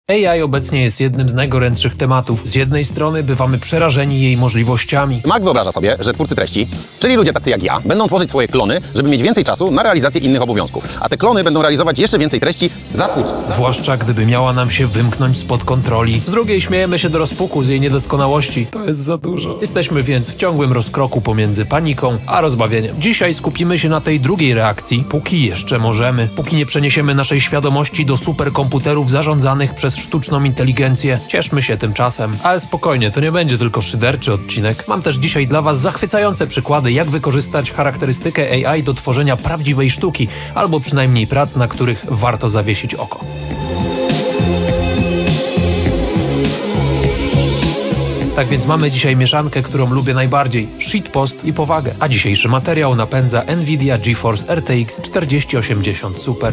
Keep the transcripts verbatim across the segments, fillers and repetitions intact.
A I obecnie jest jednym z najgorętszych tematów. Z jednej strony bywamy przerażeni jej możliwościami. Mark wyobraża sobie, że twórcy treści, czyli ludzie tacy jak ja, będą tworzyć swoje klony, żeby mieć więcej czasu na realizację innych obowiązków. A te klony będą realizować jeszcze więcej treści za twórców. Zwłaszcza gdyby miała nam się wymknąć spod kontroli. Z drugiej śmiejemy się do rozpuku z jej niedoskonałości. To jest za dużo. Jesteśmy więc w ciągłym rozkroku pomiędzy paniką a rozbawieniem. Dzisiaj skupimy się na tej drugiej reakcji, póki jeszcze możemy. Póki nie przeniesiemy naszej świadomości do superkomputerów zarządzanych przez sztuczną inteligencję. Cieszmy się tymczasem. Ale spokojnie, to nie będzie tylko szyderczy odcinek. Mam też dzisiaj dla was zachwycające przykłady, jak wykorzystać charakterystykę A I do tworzenia prawdziwej sztuki, albo przynajmniej prac, na których warto zawiesić oko. Tak więc mamy dzisiaj mieszankę, którą lubię najbardziej. Shitpost i powagę. A dzisiejszy materiał napędza Nvidia GeForce R T X czterdzieści osiemdziesiąt Super.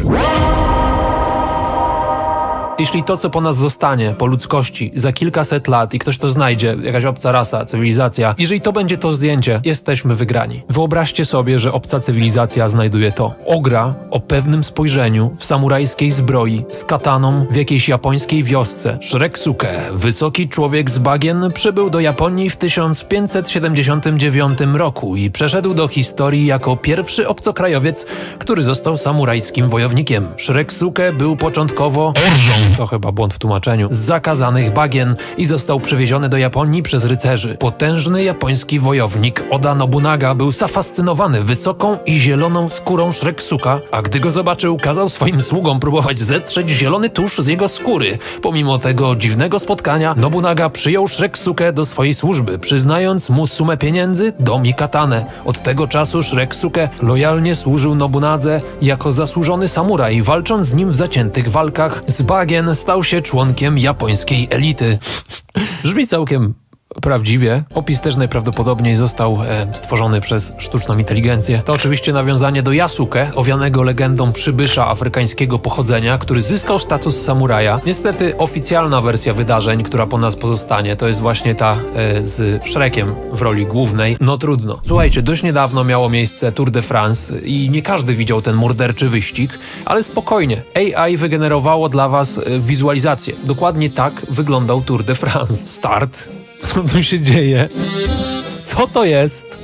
Jeśli to, co po nas zostanie, po ludzkości, za kilkaset lat i ktoś to znajdzie, jakaś obca rasa, cywilizacja, jeżeli to będzie to zdjęcie, jesteśmy wygrani. Wyobraźcie sobie, że obca cywilizacja znajduje to. Ogra o pewnym spojrzeniu, w samurajskiej zbroi, z kataną, w jakiejś japońskiej wiosce. Shreksuke, wysoki człowiek z bagien, przybył do Japonii w tysiąc pięćset siedemdziesiątym dziewiątym roku i przeszedł do historii jako pierwszy obcokrajowiec, który został samurajskim wojownikiem. Shreksuke był początkowo orżą. To chyba błąd w tłumaczeniu. Z zakazanych bagien i został przywieziony do Japonii przez rycerzy. Potężny japoński wojownik Oda Nobunaga był zafascynowany wysoką i zieloną skórą Shreksuka, a gdy go zobaczył, kazał swoim sługom próbować zetrzeć zielony tusz z jego skóry. Pomimo tego dziwnego spotkania, Nobunaga przyjął Shreksuke do swojej służby, przyznając mu sumę pieniędzy, dom i katanę. Od tego czasu Shreksuke lojalnie służył Nobunadze jako zasłużony samuraj, walcząc z nim w zaciętych walkach z bagien. Stał się członkiem japońskiej elity. Brzmi całkiem prawdziwie. Opis też najprawdopodobniej został e, stworzony przez sztuczną inteligencję. To oczywiście nawiązanie do Yasuke, owianego legendą przybysza afrykańskiego pochodzenia, który zyskał status samuraja. Niestety oficjalna wersja wydarzeń, która po nas pozostanie, to jest właśnie ta e, z Shrekiem w roli głównej. No trudno. Słuchajcie, dość niedawno miało miejsce Tour de France i nie każdy widział ten morderczy wyścig, ale spokojnie. A I wygenerowało dla was e, wizualizację. Dokładnie tak wyglądał Tour de France. Start. Co tu się dzieje? Co to jest?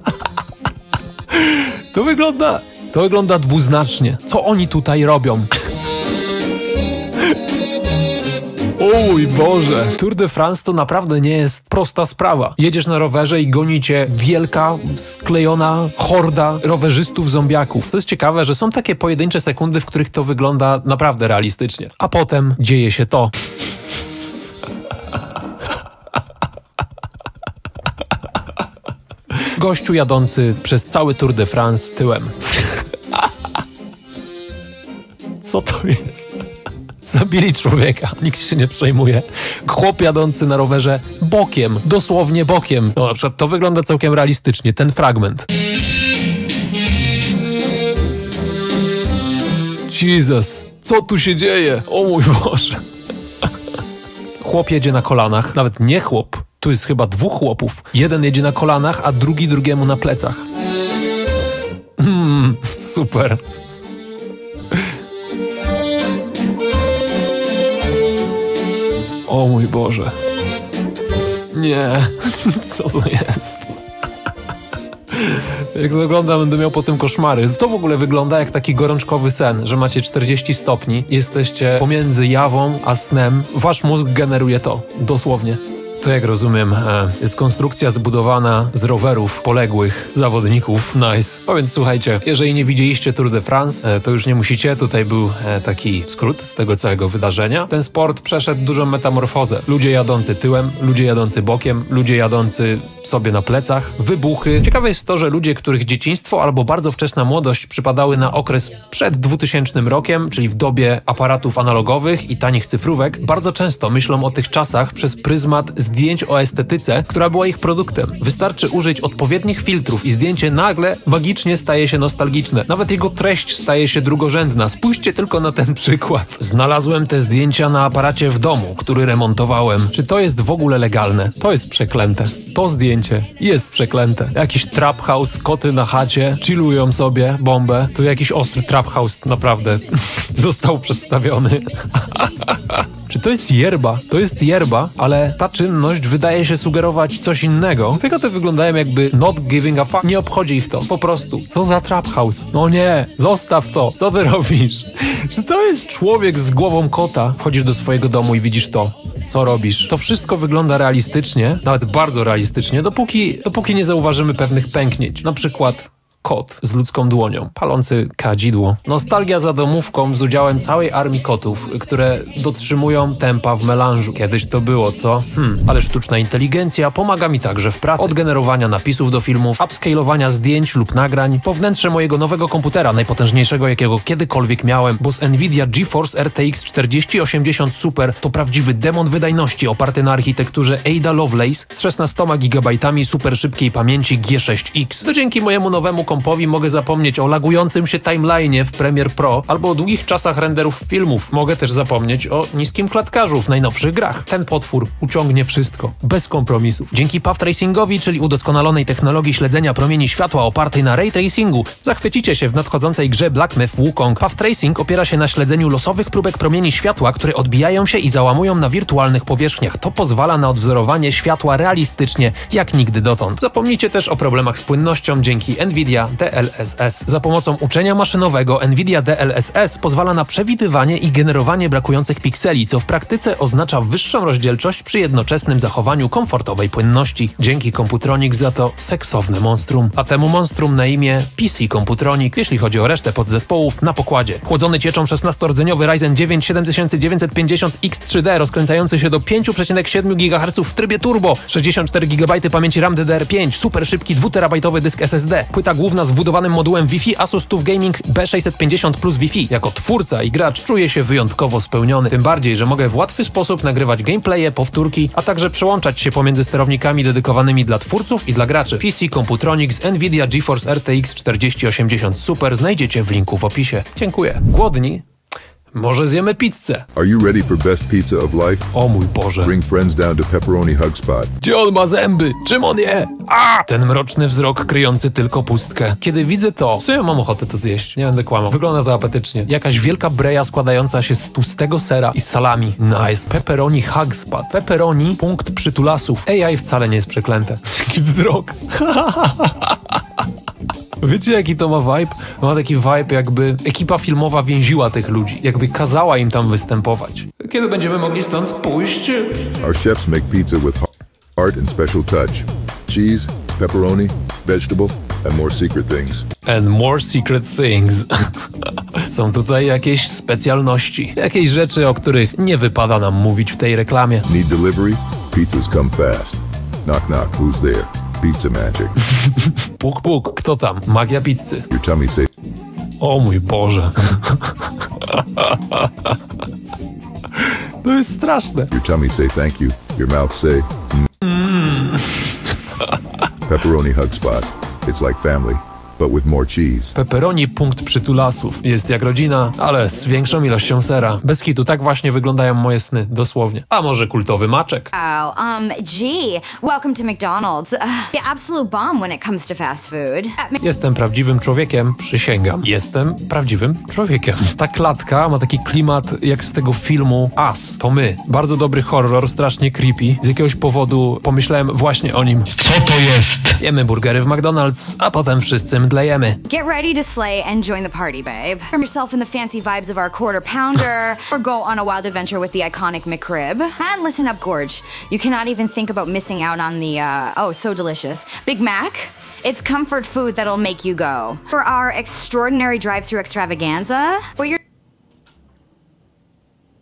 To wygląda... To wygląda dwuznacznie. Co oni tutaj robią? O mój Boże! Tour de France to naprawdę nie jest prosta sprawa. Jedziesz na rowerze i goni cię wielka, sklejona horda rowerzystów zombiaków. To jest ciekawe, że są takie pojedyncze sekundy, w których to wygląda naprawdę realistycznie. A potem dzieje się to. Gościu jadący przez cały Tour de France tyłem. Co to jest? Zabili człowieka, nikt się nie przejmuje. Chłop jadący na rowerze bokiem, dosłownie bokiem. No na przykład to wygląda całkiem realistycznie, ten fragment. Jesus, co tu się dzieje? O mój Boże. Chłop jedzie na kolanach, nawet nie chłop. Tu jest chyba dwóch chłopów. Jeden jedzie na kolanach, a drugi drugiemu na plecach. Hmm, super. O mój Boże. Nie. Co to jest? Jak to oglądam, będę miał potem koszmary. To w ogóle wygląda jak taki gorączkowy sen, że macie czterdzieści stopni, jesteście pomiędzy jawą a snem. Wasz mózg generuje to. Dosłownie. To jak rozumiem, jest konstrukcja zbudowana z rowerów poległych zawodników. Nice. No więc słuchajcie, jeżeli nie widzieliście Tour de France, to już nie musicie. Tutaj był taki skrót z tego całego wydarzenia. Ten sport przeszedł dużą metamorfozę. Ludzie jadący tyłem, ludzie jadący bokiem, ludzie jadący sobie na plecach, wybuchy. Ciekawe jest to, że ludzie, których dzieciństwo albo bardzo wczesna młodość przypadały na okres przed dwutysięcznym rokiem, czyli w dobie aparatów analogowych i tanich cyfrówek, bardzo często myślą o tych czasach przez pryzmat zdjęć zdjęć o estetyce, która była ich produktem. Wystarczy użyć odpowiednich filtrów i zdjęcie nagle magicznie staje się nostalgiczne. Nawet jego treść staje się drugorzędna. Spójrzcie tylko na ten przykład. Znalazłem te zdjęcia na aparacie w domu, który remontowałem. Czy to jest w ogóle legalne? To jest przeklęte. To zdjęcie jest przeklęte. Jakiś trap house, koty na chacie, chillują sobie, bombę. Tu jakiś ostry trap house naprawdę został przedstawiony. Czy to jest yerba? To jest yerba, ale ta czynność wydaje się sugerować coś innego. Tylko te wyglądają jakby not giving a fuck. Nie obchodzi ich to. Po prostu. Co za trap house? No nie, zostaw to. Co ty robisz? Czy to jest człowiek z głową kota? Wchodzisz do swojego domu i widzisz to. Co robisz? To wszystko wygląda realistycznie, nawet bardzo realistycznie, dopóki, dopóki nie zauważymy pewnych pęknięć. Na przykład kot z ludzką dłonią, palący kadzidło. Nostalgia za domówką z udziałem całej armii kotów, które dotrzymują tempa w melanżu. Kiedyś to było, co? Hmm, ale sztuczna inteligencja pomaga mi także w pracy. Od generowania napisów do filmów, upscalowania zdjęć lub nagrań, po wnętrze mojego nowego komputera, najpotężniejszego jakiego kiedykolwiek miałem, bo z Nvidia GeForce R T X czterdzieści osiemdziesiąt Super to prawdziwy demon wydajności oparty na architekturze Ada Lovelace z szesnastoma gigabajtami super szybkiej pamięci G sześć X. To dzięki mojemu nowemu kompowi mogę zapomnieć o lagującym się timeline'ie w Premiere Pro albo o długich czasach renderów filmów. Mogę też zapomnieć o niskim klatkarzu w najnowszych grach. Ten potwór uciągnie wszystko, bez kompromisów. Dzięki path tracingowi, czyli udoskonalonej technologii śledzenia promieni światła opartej na ray tracingu, zachwycicie się w nadchodzącej grze Black Myth Wukong. Path tracing opiera się na śledzeniu losowych próbek promieni światła, które odbijają się i załamują na wirtualnych powierzchniach. To pozwala na odwzorowanie światła realistycznie, jak nigdy dotąd. Zapomnijcie też o problemach z płynnością dzięki Nvidia D L S S. Za pomocą uczenia maszynowego Nvidia D L S S pozwala na przewidywanie i generowanie brakujących pikseli, co w praktyce oznacza wyższą rozdzielczość przy jednoczesnym zachowaniu komfortowej płynności. Dzięki Computronic za to seksowne monstrum. A temu monstrum na imię P C Computronic, jeśli chodzi o resztę podzespołów, na pokładzie. Chłodzony cieczą szesnastordzeniowy Ryzen dziewięć siedem tysięcy dziewięćset pięćdziesiąt X trzy D rozkręcający się do pięć przecinek siedem gigaherca w trybie turbo, sześćdziesiąt cztery gigabajty pamięci RAM D D R pięć, super szybki dwuterabajtowy dysk S S D, płyta główna z wbudowanym modułem Wi-Fi Asus TUF Gaming B sześćset pięćdziesiąt plus Wi-Fi. Jako twórca i gracz czuję się wyjątkowo spełniony. Tym bardziej, że mogę w łatwy sposób nagrywać gameplaye, powtórki, a także przełączać się pomiędzy sterownikami dedykowanymi dla twórców i dla graczy. P C Computronic z Nvidia GeForce R T X czterdzieści osiemdziesiąt Super znajdziecie w linku w opisie. Dziękuję. Głodni? Może zjemy pizzę. Are you ready for best pizza of life? O mój Boże. Bring friends down to Pepperoni Hug Spot. Gdzie on ma zęby? Czym on je? A! Ten mroczny wzrok kryjący tylko pustkę. Kiedy widzę to, co ja mam ochotę to zjeść. Nie będę kłamał. Wygląda to apetycznie. Jakaś wielka breja składająca się z tłustego sera i salami. Nice. Pepperoni Hug Spot. Pepperoni, punkt przytulasów. A I wcale nie jest przeklęte. Taki wzrok. Wiecie, jaki to ma vibe? Ma taki vibe, jakby ekipa filmowa więziła tych ludzi. Jakby kazała im tam występować. Kiedy będziemy mogli stąd pójść? Our chefs make pizza with heart and special touch. Cheese, pepperoni, vegetable, and more secret things. And more secret things. Są tutaj jakieś specjalności. Jakieś rzeczy, o których nie wypada nam mówić w tej reklamie. Need delivery? Pizzas come fast. Knock knock, who's there? Pizza magic. Puk puk, kto tam? Magia pizzy. Your tummy say... O mój Boże. To jest straszne. Your tummy say thank you. Your mouth say... Mm. Pepperoni Hug Spot. It's like family, but with more cheese. Pepperoni punkt przytulasów. Jest jak rodzina, ale z większą ilością sera. Bez kitu, tak właśnie wyglądają moje sny, dosłownie. A może kultowy maczek? Oh, um, gee, welcome to McDonald's. Uh, the absolute bomb when it comes to fast food. Jestem prawdziwym człowiekiem, przysięgam. Jestem prawdziwym człowiekiem. Ta klatka ma taki klimat jak z tego filmu Us. To my. Bardzo dobry horror, strasznie creepy. Z jakiegoś powodu pomyślałem właśnie o nim. Co to jest? Jemy burgery w McDonald's, a potem wszyscy mdlejemy. Get ready to slay and join the party, babe. Turn yourself in the fancy vibes of our quarter pounder, or go on a wild adventure with the iconic McRib. And listen up, Gorge. You cannot even think about missing out on the, uh, oh, so delicious, Big Mac. It's comfort food that'll make you go. For our extraordinary drive-thru extravaganza, where you're...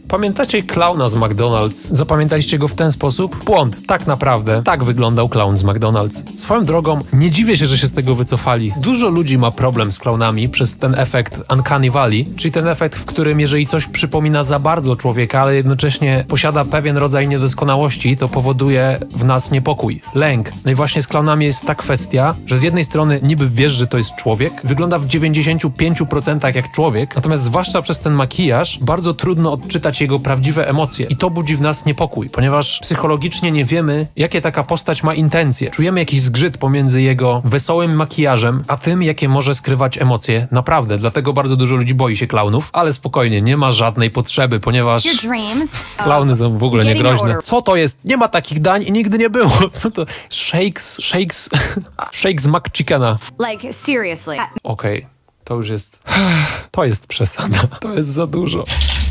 Pamiętacie klauna z McDonald's? Zapamiętaliście go w ten sposób? Błąd. Tak naprawdę, tak wyglądał klaun z McDonald's. Swoją drogą, nie dziwię się, że się z tego wycofali. Dużo ludzi ma problem z klaunami przez ten efekt Uncanny Valley, czyli ten efekt, w którym jeżeli coś przypomina za bardzo człowieka, ale jednocześnie posiada pewien rodzaj niedoskonałości, to powoduje w nas niepokój, lęk. No i właśnie z klaunami jest ta kwestia, że z jednej strony niby wiesz, że to jest człowiek, wygląda w dziewięćdziesięciu pięciu procentach jak człowiek, natomiast zwłaszcza przez ten makijaż bardzo trudno odczytać jego prawdziwe emocje i to budzi w nas niepokój, ponieważ psychologicznie nie wiemy, jakie taka postać ma intencje. Czujemy jakiś zgrzyt pomiędzy jego wesołym makijażem, a tym, jakie może skrywać emocje naprawdę. Dlatego bardzo dużo ludzi boi się klaunów, ale spokojnie, nie ma żadnej potrzeby, ponieważ klauny są w ogóle niegroźne. Co to jest? Nie ma takich dań i nigdy nie było. Co to? Shakes, shakes, shakes McChickena. Like, seriously. Okej, okay, to już jest... To jest przesada. To jest za dużo.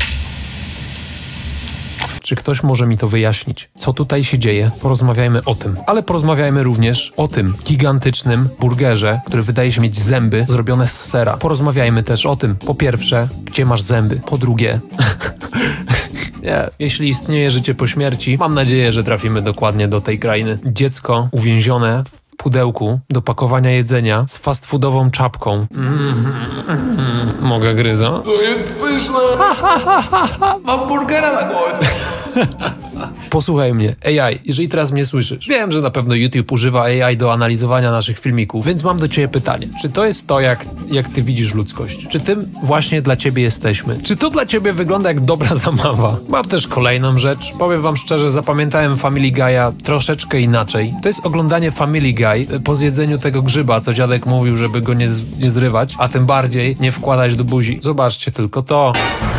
Czy ktoś może mi to wyjaśnić? Co tutaj się dzieje? Porozmawiajmy o tym. Ale porozmawiajmy również o tym gigantycznym burgerze, który wydaje się mieć zęby zrobione z sera. Porozmawiajmy też o tym, po pierwsze, gdzie masz zęby? Po drugie... Nie. Jeśli istnieje życie po śmierci, mam nadzieję, że trafimy dokładnie do tej krainy. Dziecko uwięzione w pudełku do pakowania jedzenia z fast foodową czapką. Mm, mm, mogę gryza? To jest pyszne! Ha, ha, ha, ha, ha. Mam burgera na głowie! Posłuchaj mnie, A I, jeżeli teraz mnie słyszysz, wiem, że na pewno YouTube używa A I do analizowania naszych filmików, więc mam do ciebie pytanie. Czy to jest to, jak, jak ty widzisz ludzkość? Czy tym właśnie dla ciebie jesteśmy? Czy to dla ciebie wygląda jak dobra zabawa? Mam też kolejną rzecz. Powiem wam szczerze, zapamiętałem Family Guy'a troszeczkę inaczej. To jest oglądanie Family Guy po zjedzeniu tego grzyba, co dziadek mówił, żeby go nie, z, nie zrywać, a tym bardziej nie wkładać do buzi. Zobaczcie tylko to.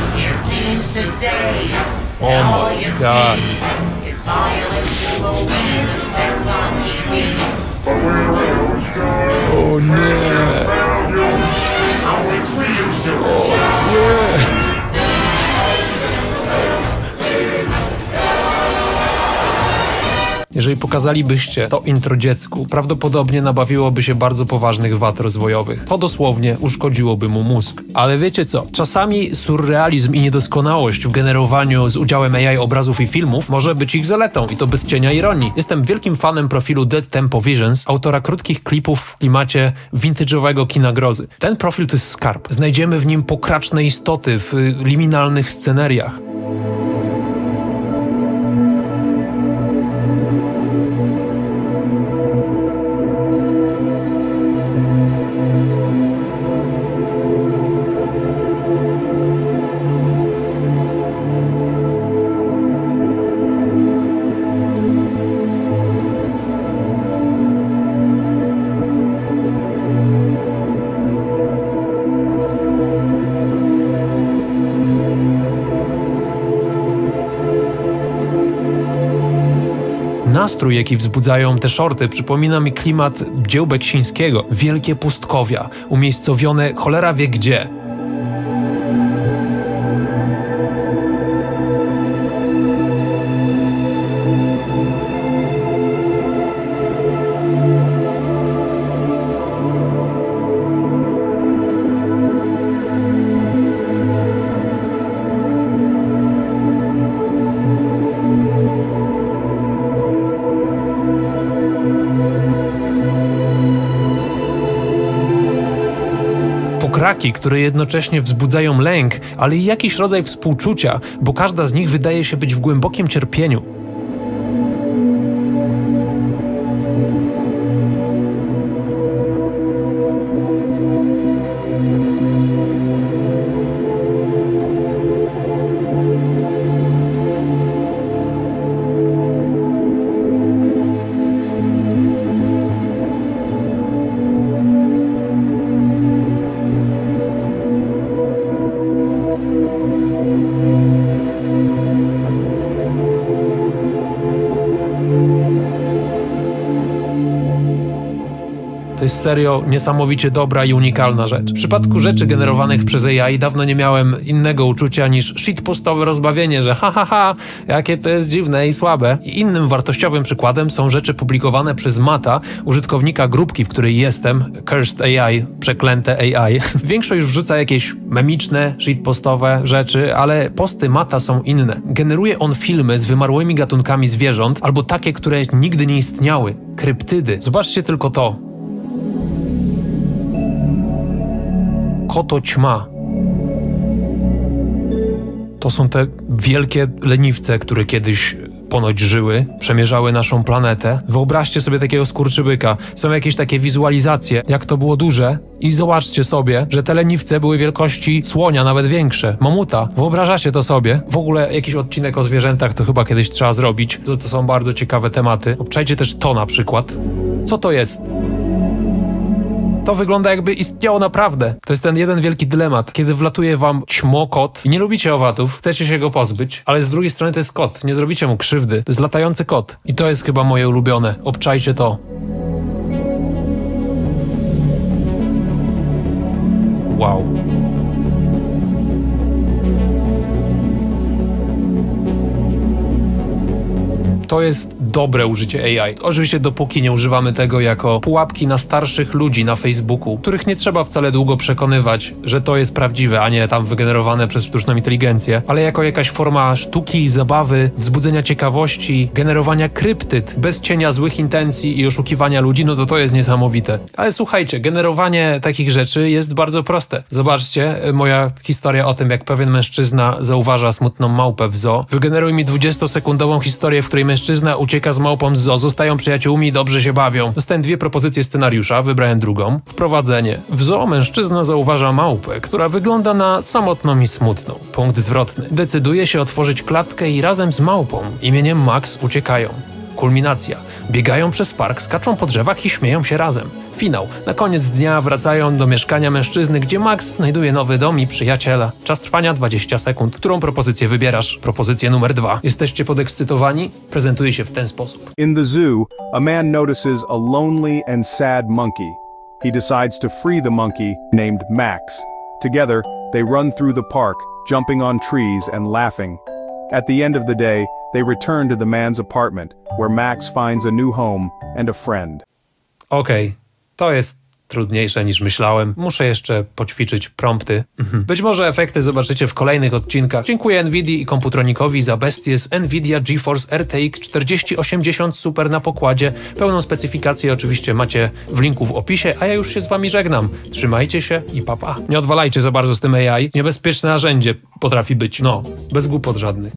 Oh my God. O nie. O nie. Jeżeli pokazalibyście to intro dziecku, prawdopodobnie nabawiłoby się bardzo poważnych wad rozwojowych. To dosłownie uszkodziłoby mu mózg. Ale wiecie co? Czasami surrealizm i niedoskonałość w generowaniu z udziałem A I obrazów i filmów może być ich zaletą i to bez cienia ironii. Jestem wielkim fanem profilu Dead Tempo Visions, autora krótkich klipów w klimacie vintage'owego kina grozy. Ten profil to jest skarb. Znajdziemy w nim pokraczne istoty w liminalnych sceneriach. Nastrój, jaki wzbudzają te shorty, przypomina mi klimat dzieł Beksińskiego. Wielkie pustkowia, umiejscowione cholera wie gdzie. Kraki, które jednocześnie wzbudzają lęk, ale i jakiś rodzaj współczucia, bo każda z nich wydaje się być w głębokim cierpieniu. jest serio niesamowicie dobra i unikalna rzecz. W przypadku rzeczy generowanych przez A I dawno nie miałem innego uczucia niż shitpostowe rozbawienie, że ha ha ha, jakie to jest dziwne i słabe. I innym wartościowym przykładem są rzeczy publikowane przez Mata, użytkownika grupki, w której jestem, Cursed A I, przeklęte A I. Większość wrzuca jakieś memiczne, shitpostowe rzeczy, ale posty Mata są inne. Generuje on filmy z wymarłymi gatunkami zwierząt, albo takie, które nigdy nie istniały. Kryptydy. Zobaczcie tylko to. Kotoćma. To są te wielkie leniwce, które kiedyś ponoć żyły, przemierzały naszą planetę. Wyobraźcie sobie takiego skurczybyka. Są jakieś takie wizualizacje, jak to było duże i zobaczcie sobie, że te leniwce były wielkości słonia, nawet większe, mamuta. Wyobrażacie to sobie? W ogóle jakiś odcinek o zwierzętach to chyba kiedyś trzeba zrobić. To, to są bardzo ciekawe tematy. Obczajcie też to na przykład. Co to jest? To wygląda, jakby istniało naprawdę. To jest ten jeden wielki dylemat, kiedy wlatuje wam ćmokot i nie lubicie owatów, chcecie się go pozbyć, ale z drugiej strony to jest kot, nie zrobicie mu krzywdy. To jest latający kot. I to jest chyba moje ulubione. Obczajcie to. Wow. To jest dobre użycie A I. Oczywiście dopóki nie używamy tego jako pułapki na starszych ludzi na Facebooku, których nie trzeba wcale długo przekonywać, że to jest prawdziwe, a nie tam wygenerowane przez sztuczną inteligencję, ale jako jakaś forma sztuki, zabawy, wzbudzenia ciekawości, generowania kryptyd, bez cienia złych intencji i oszukiwania ludzi, no to to jest niesamowite. Ale słuchajcie, generowanie takich rzeczy jest bardzo proste. Zobaczcie, moja historia o tym, jak pewien mężczyzna zauważa smutną małpę w zoo. Wygeneruj mi dwudziestosekundową historię, w której mężczyzna ucieka z małpą z zoo, zostają przyjaciółmi i dobrze się bawią. Dostałem dwie propozycje scenariusza, wybrałem drugą. Wprowadzenie. W zoo mężczyzna zauważa małpę, która wygląda na samotną i smutną. Punkt zwrotny. Decyduje się otworzyć klatkę i razem z małpą imieniem Max uciekają. Kulminacja. Biegają przez park, skaczą po drzewach i śmieją się razem. Finał. Na koniec dnia wracają do mieszkania mężczyzny, gdzie Max znajduje nowy dom i przyjaciela. Czas trwania dwadzieścia sekund. Którą propozycję wybierasz? Propozycję numer dwa. Jesteście podekscytowani? Prezentuje się w ten sposób. In the zoo, a man notices a lonely and sad monkey. He decides to free the monkey, named Max. Together, they run through the park, jumping on trees and laughing. At the end of the day, they return to the man's apartment, where Max finds a new home and a friend. Okej. Okay. To jest trudniejsze niż myślałem. Muszę jeszcze poćwiczyć prompty. Mhm. Być może efekty zobaczycie w kolejnych odcinkach. Dziękuję Nvidii i Komputronikowi za bestię z Nvidia GeForce R T X czterdzieści osiemdziesiąt Super na pokładzie. Pełną specyfikację oczywiście macie w linku w opisie, a ja już się z wami żegnam. Trzymajcie się i pa pa. Nie odwalajcie za bardzo z tym A I. Niebezpieczne narzędzie potrafi być. No, bez głupot żadnych.